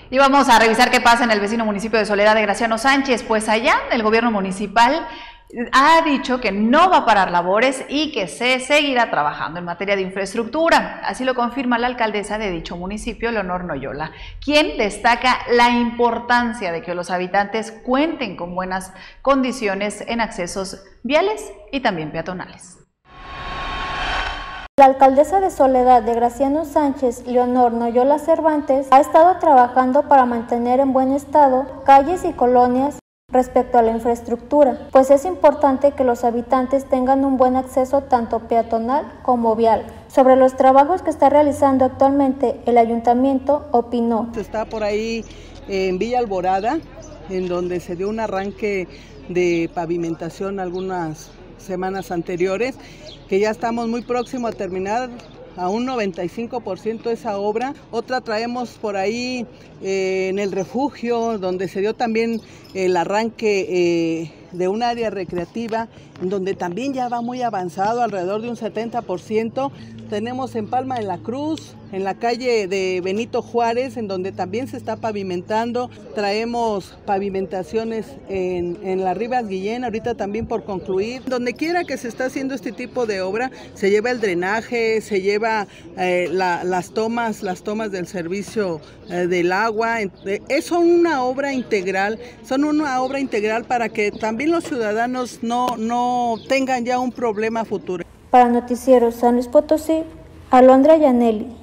Y vamos a revisar qué pasa en el vecino municipio de Soledad de Graciano Sánchez, pues allá el gobierno municipal ha dicho que no va a parar labores y que se seguirá trabajando en materia de infraestructura. Así lo confirma la alcaldesa de dicho municipio, Leonor Noyola, quien destaca la importancia de que los habitantes cuenten con buenas condiciones en accesos viales y también peatonales. La alcaldesa de Soledad de Graciano Sánchez, Leonor Noyola Cervantes, ha estado trabajando para mantener en buen estado calles y colonias respecto a la infraestructura, pues es importante que los habitantes tengan un buen acceso tanto peatonal como vial. Sobre los trabajos que está realizando actualmente, el ayuntamiento opinó. Está por ahí en Villa Alborada, en donde se dio un arranque de pavimentación algunas semanas anteriores, que ya estamos muy próximos a terminar a un 95% esa obra. Otra traemos por ahí en el refugio, donde se dio también el arranque de un área recreativa, donde también ya va muy avanzado, alrededor de un 70%. Tenemos en Palma de la Cruz, en la calle de Benito Juárez, en donde también se está pavimentando. Traemos pavimentaciones en la Rivas Guillén, ahorita también por concluir. Donde quiera que se está haciendo este tipo de obra, se lleva el drenaje, se lleva las tomas del servicio del agua. Son una obra integral, para que también los ciudadanos no tengan ya un problema futuro. Para Noticiero San Luis Potosí, Alondra Yaneli.